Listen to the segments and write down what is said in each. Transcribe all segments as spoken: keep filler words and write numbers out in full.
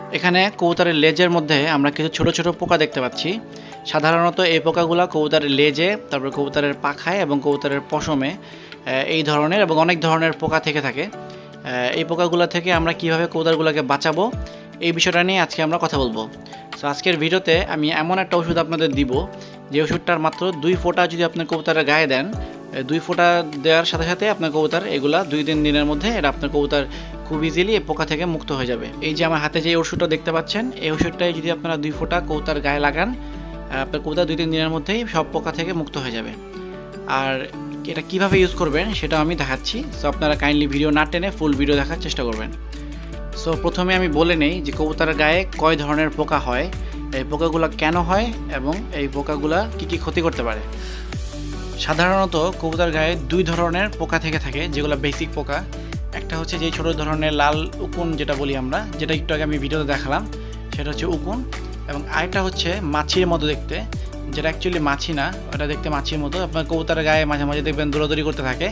এখানে কবুতরের লেজের মধ্যে আমরা কিছু ছোট ছোট পোকা দেখতে পাচ্ছি। সাধারণত এই পোকাগুলো কবুতরের লেজে, তারপর কবুতরের পাখায় এবং কবুতরের পশমে এই ধরনের এবং অনেক ধরনের পোকা থেকে থাকে। এই পোকাগুলো থেকে আমরা কিভাবে কবুতরগুলোকে বাঁচাবো এই বিষয়টা নিয়ে আজকে আমরা কথা বলবো। তো আজকের ভিডিওতে আমি এমন একটা ওষুধ আপনাদের দিব, যে ওষুধটার মাত্র দুই ফোঁটা যদি আপনার কবুতরের গায়ে দেন, দুই ফোঁটা দেওয়ার সাথে সাথে আপনার কবুতর এগুলা দুই তিন দিনের মধ্যে এটা আপনার কবুতর খুব ইজিলি এই পোকা থেকে মুক্ত হয়ে যাবে। এই যে আমার হাতে যে ওষুধটা দেখতে পাচ্ছেন, এই ওষুধটাই যদি আপনারা দুই ফোঁটা কবুতর গায়ে লাগান, আপনার কবুতর দুই তিন দিনের মধ্যেই সব পোকা থেকে মুক্ত হয়ে যাবে। আর এটা কিভাবে ইউজ করবেন সেটা আমি দেখাচ্ছি। সো আপনারা কাইন্ডলি ভিডিও না টেনে ফুল ভিডিও দেখার চেষ্টা করবেন। সো প্রথমে আমি বলে নেই যে কবুতরের গায়ে কয় ধরনের পোকা হয়, এই পোকাগুলো কেন হয় এবং এই পোকাগুলা কি কি ক্ষতি করতে পারে। সাধারণত কবুতর গায়ে দুই ধরনের পোকা থেকে থাকে, যেগুলো বেসিক পোকা। একটা হচ্ছে যে ছোট ধরনের লাল উকুন যেটা বলি আমরা, যেটা একটু আগে আমি ভিডিওতে দেখালাম, সেটা হচ্ছে উকুন। এবং আরেকটা হচ্ছে মাছির মতো দেখতে, যেটা অ্যাকচুয়ালি মাছি না, ওটা দেখতে মাছির মতো। আপনার কবুতরের গায়ে মাঝে মাঝে দেখবেন দৌড়াদৌড়ি করতে থাকে,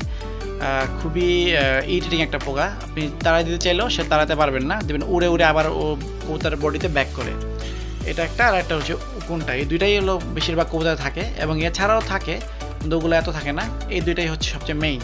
খুবই ইরিটেটিং একটা পোকা। আপনি তাড়াই দিতে চাইলেও সে তাড়াতে পারবেন না, দেখবেন উড়ে উড়ে আবার ও কবুতরের বডিতে ব্যাক করে। এটা একটা, আর একটা হচ্ছে উকুনটা। এই দুইটাই হলো বেশিরভাগ কবুতরে থাকে, এবং এছাড়াও থাকে কিন্তু ওগুলো এত থাকে না। এই দুইটাই হচ্ছে সবচেয়ে মেইন।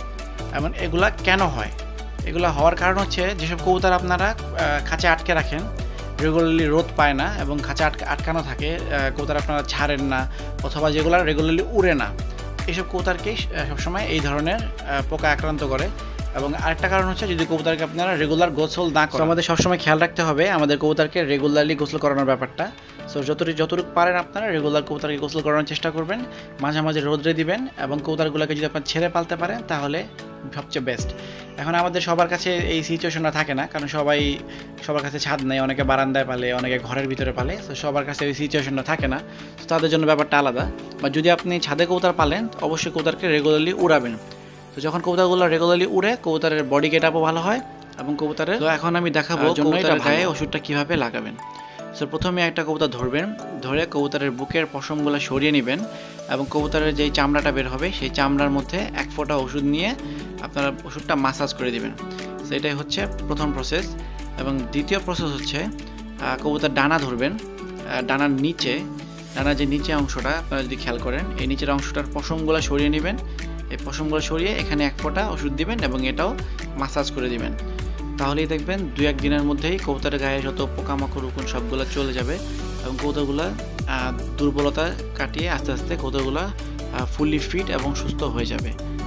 এবং এগুলা কেন হয়? এগুলো হওয়ার কারণ হচ্ছে যেসব কবুতর আপনারা খাঁচে আটকে রাখেন, রেগুলারলি রোদ পায় না এবং খাঁচা আটকে আটকানো থাকে, কবুতর আপনারা ছাড়েন না, অথবা যেগুলো রেগুলারলি উড়ে না, এইসব কবুতরকেই সবসময় এই ধরনের পোকা আক্রান্ত করে। এবং আরেকটা কারণ হচ্ছে যদি কবুতরকে আপনারা রেগুলার গোসল না করেন। আমাদের সবসময় খেয়াল রাখতে হবে আমাদের কবুতরকে রেগুলারলি গোসল করানোর ব্যাপারটা। সো যতটুকু যতটুকু পারেন আপনারা রেগুলার কবুতরকে গোসল করানোর চেষ্টা করবেন, মাঝে মাঝে রোদ্রে দিবেন, এবং কবুতরগুলোকে যদি আপনার ছেড়ে পালতে পারেন তাহলে সবচেয়ে বেস্ট। এখন আমাদের সবার কাছে এই সিচুয়েশনটা থাকে না, কারণ সবাই সবার কাছে ছাদ নেই, অনেকে বারান্দায় পালে, অনেকে ঘরের ভিতরে পালে। তো সবার কাছে এই সিচুয়েশনটা থাকে না, তো তাদের জন্য ব্যাপারটা আলাদা। বা যদি আপনি ছাদে কবুতর পালেন, অবশ্যই কবুতরকে রেগুলারলি উড়াবেন। তো যখন কবুতরগুলো রেগুলারলি উড়ে, কবুতরের বডি গেট আপও ভালো হয় এবং কবুতরের। তো এখন আমি দেখাবো কবুতরের গায়ে ওষুধটা কিভাবে লাগাবেন। সো প্রথমে একটা কবুতর ধরবেন, ধরে কবুতরের বুকের পশমগুলো সরিয়ে নেবেন, এবং কবুতরের যেই চামড়াটা বের হবে সেই চামড়ার মধ্যে এক ফোঁটা ওষুধ নিয়ে আপনারা ওষুধটা মাসাজ করে দিবেন। সো এটাই হচ্ছে প্রথম প্রসেস। এবং দ্বিতীয় প্রসেস হচ্ছে কবুতর ডানা ধরবেন, ডানার নিচে, ডানার যে নিচে অংশটা আপনারা যদি খেয়াল করেন, এই নিচের অংশটার পশমগুলো সরিয়ে নেবেন। এই পশমগুলো সরিয়ে এখানে এক ফোঁটা ওষুধ দিবেন এবং এটাও মাসাজ করে দিবেন। তাহলেই দেখবেন দু এক দিনের মধ্যেই কবুতরের গায়ে যত পোকামাকড় উকুন সবগুলো চলে যাবে, এবং কবুতরগুলো দুর্বলতা কাটিয়ে আস্তে আস্তে কবুতরগুলো ফুললি ফিট এবং সুস্থ হয়ে যাবে।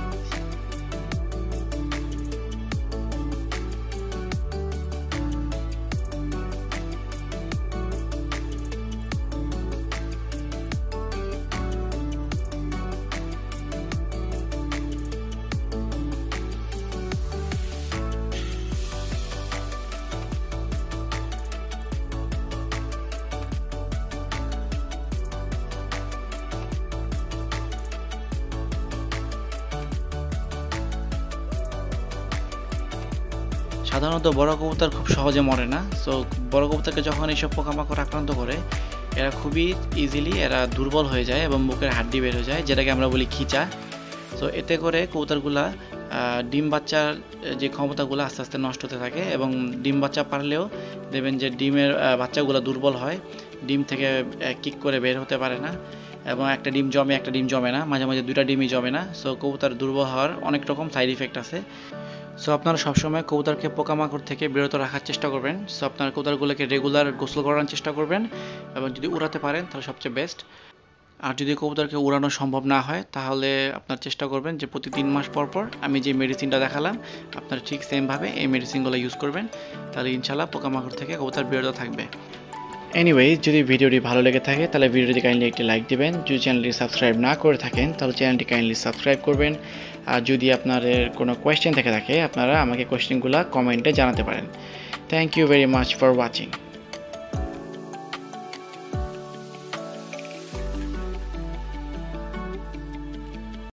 সাধারণত বড় কবুতর খুব সহজে মরে না। সো বড় কবুতরকে যখন এইসব পোকামাকড় আক্রান্ত করে, এরা খুবই ইজিলি এরা দুর্বল হয়ে যায় এবং বুকের হাড্ডি বের হয়ে যায়, যেটাকে আমরা বলি খিচা। সো এতে করে কবুতরগুলা ডিম বাচ্চার যে ক্ষমতাগুলো আস্তে আস্তে নষ্ট হতে থাকে, এবং ডিম বাচ্চা পারলেও দেখবেন যে ডিমের বাচ্চাগুলো দুর্বল হয়, ডিম থেকে কিক করে বের হতে পারে না, এবং একটা ডিম জমে একটা ডিম জমে না, মাঝে মাঝে দুইটা ডিমই জমে না। সো কবুতর দুর্বল হওয়ার অনেক রকম সাইড ইফেক্ট আছে। সো আপনারা সবসময় কবুতরকে পোকামাকড় থেকে বিরত রাখার চেষ্টা করবেন। সো আপনার কবুতরগুলোকে রেগুলার গোসল করানোর চেষ্টা করবেন, এবং যদি উড়াতে পারেন তাহলে সবচেয়ে বেস্ট। আর যদি কবুতরকে উড়ানো সম্ভব না হয়, তাহলে আপনার চেষ্টা করবেন যে প্রতি তিন মাস পর পর আমি যে মেডিসিনটা দেখালাম আপনার ঠিক সেমভাবে এই মেডিসিনগুলো ইউজ করবেন, তাহলে ইনশাল্লাহ পোকামাকড় থেকে কবুতর বিরত থাকবে। এনিওয়েজ, যদি ভিডিওটি ভালো লেগে থাকে তাহলে ভিডিওটি কাইন্ডলি একটি লাইক দিবেন। যদি চ্যানেলটি সাবস্ক্রাইব না করে থাকেন তাহলে চ্যানেলটি কাইন্ডলি সাবস্ক্রাইব করবেন। আর যদি আপনাদের কোনো কোয়েশ্চেন থেকে থাকে, আপনারা আমাকে কোয়েশ্চেনগুলো কমেন্টে জানাতে পারেন। Thank you very much for watching.